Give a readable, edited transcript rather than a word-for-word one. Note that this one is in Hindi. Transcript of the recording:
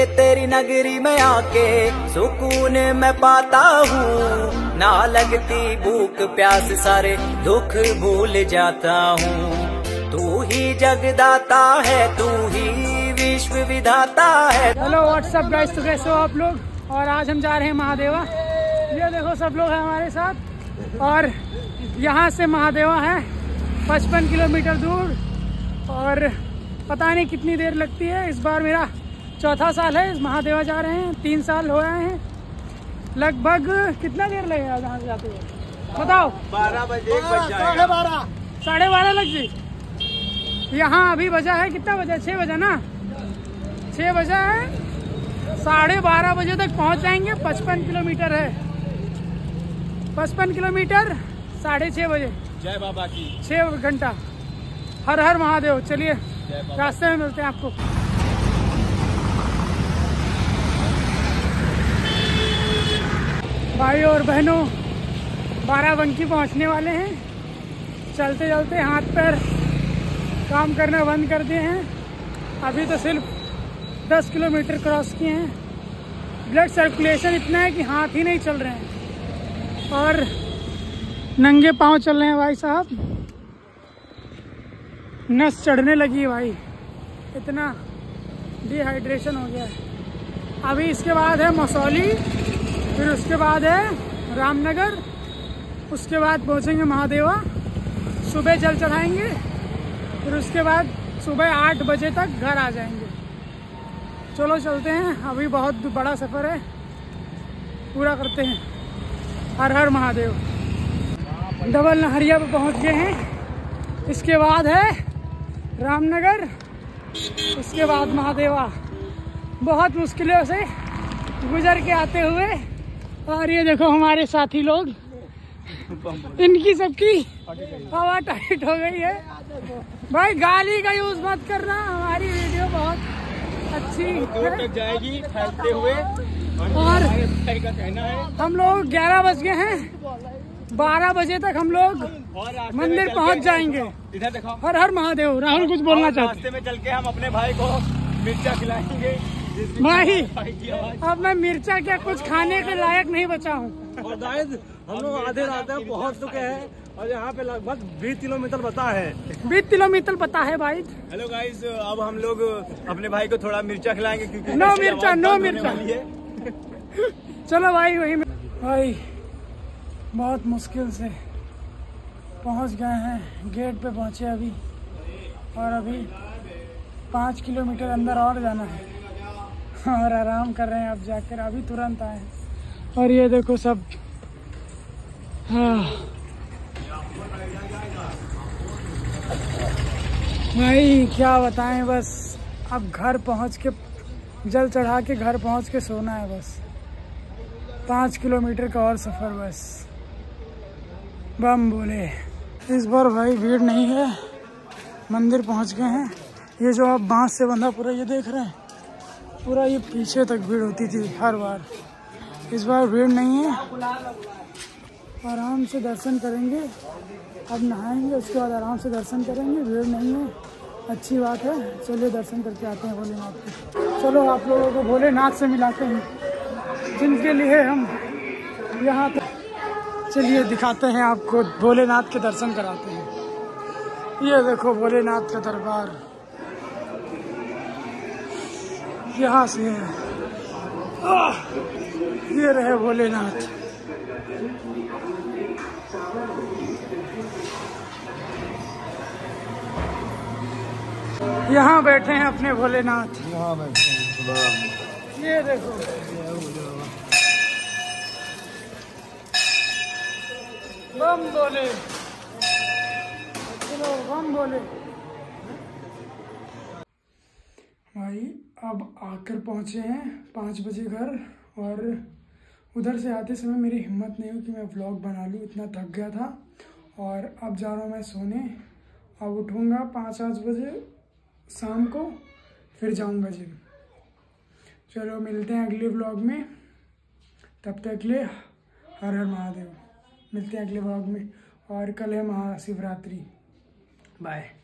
तेरी नगरी में आके सुकून मैं पाता हूँ। ना लगती भूख प्यास सारे दुख भूल जाता हूँ। तू ही जगदाता है, तू ही विश्व विधाता है। हेलो व्हाट्सअप गाइस, तो कैसे हो आप लोग? और आज हम जा रहे हैं महादेवा। ये देखो सब लोग हैं हमारे साथ। और यहाँ से महादेवा है 55 किलोमीटर दूर और पता नहीं कितनी देर लगती है। इस बार मेरा चौथा साल है इस महादेवा जा रहे हैं। 3 साल हो गए हैं। लगभग कितना देर लगेगा यहाँ से जाते हुए बताओ? 12 बजे 12:30 लग गई। यहाँ अभी बजा है कितना बजा? 6 बजा ना, 6 बजा है। 12:30 बजे तक पहुँच जाएंगे। 55 किलोमीटर है, 55 किलोमीटर 6:30 बजे। जय बाबा की 6 घंटा। हर हर महादेव। चलिए रास्ते में मिलते हैं आपको। भाई और बहनों, बाराबंकी पहुंचने वाले हैं। चलते चलते हाथ पैर काम करना बंद कर दिए हैं। अभी तो सिर्फ 10 किलोमीटर क्रॉस किए हैं। ब्लड सर्कुलेशन इतना है कि हाथ ही नहीं चल रहे हैं और नंगे पांव चल रहे हैं भाई साहब। नस चढ़ने लगी है भाई, इतना डिहाइड्रेशन हो गया है। अभी इसके बाद है मसौली, फिर उसके बाद है रामनगर, उसके बाद पहुंचेंगे महादेवा। सुबह जल चढ़ाएंगे, फिर उसके बाद सुबह 8 बजे तक घर आ जाएंगे। चलो चलते हैं। अभी बहुत बड़ा सफ़र है, पूरा करते हैं। हर हर महादेव। डबल नहरिया पे पहुंच गए हैं। इसके बाद है रामनगर, उसके बाद महादेवा। बहुत मुश्किलों से गुजर के आते हुए। और ये देखो हमारे साथी लोग, इनकी सबकी हवा टाइट हो गई है। भाई गाली का यूज मत करना, हमारी वीडियो बहुत अच्छी है जाएगी फैलते हुए। और का कहना है हम लोग 11 बज गए हैं। 12 बजे तक हम लोग मंदिर पहुंच जाएंगे। इधर देखो। हर हर महादेव। राहुल कुछ बोलना चाहते? रास्ते में चल के हम अपने भाई को मिर्चा खिलाएंगे। भाई अब मैं मिर्चा क्या कुछ खाने के लायक नहीं बचा हूँ। और गाइस हम लोग आधे रास्ते में पहुंच चुके हैं और यहाँ पे लगभग 20 किलोमीटर बता है। 20 किलोमीटर पता है भाई। हेलो गाइस, अब हम लोग अपने भाई को थोड़ा मिर्चा खिलाएंगे क्योंकि नो मिर्चा, नो मिर्चा। चलो भाई वही भाई बहुत मुश्किल से पहुंच गए हैं। गेट पे पहुंचे अभी, और अभी 5 किलोमीटर अंदर और जाना है और आराम कर रहे हैं अब जाकर। अभी तुरंत आए हैं। और ये देखो सब। हाँ भाई क्या बताएं, बस अब घर पहुंच के जल चढ़ा के घर पहुंच के सोना है बस। 5 किलोमीटर का और सफ़र बस। बम बोले। इस बार भाई भीड़ नहीं है, मंदिर पहुंच गए हैं। ये जो आप बांस से बंधा पूरा ये देख रहे हैं, पूरा ये पीछे तक भीड़ होती थी हर बार। इस बार भीड़ नहीं है, आराम से दर्शन करेंगे। अब नहाएंगे, उसके बाद आराम से दर्शन करेंगे। भीड़ नहीं है, अच्छी बात है। चलिए दर्शन करके आते हैं भोलेनाथ के। चलो आप लोगों को भोलेनाथ से मिलाते हैं जिनके लिए हम यहाँ तक। चलिए दिखाते हैं आपको, भोलेनाथ के दर्शन कराते हैं। ये देखो भोलेनाथ का दरबार यहाँ से है। ये रहे भोलेनाथ। यहाँ बैठे हैं अपने भोलेनाथ। यहाँ बैठे हैं। ये देखो बम बोले। चलो बम बोले। भाई अब आकर पहुंचे हैं 5 बजे घर। और उधर से आते समय मेरी हिम्मत नहीं हुई कि मैं व्लॉग बना लूँ, इतना थक गया था। और अब जा रहा हूँ मैं सोने। अब उठूँगा 5-8 बजे शाम को, फिर जाऊँगा जिम। चलो मिलते हैं अगले व्लॉग में। तब तक ले हर हर महादेव। मिलते हैं अगले व्लॉग में। और कल है महाशिवरात्रि। बाय।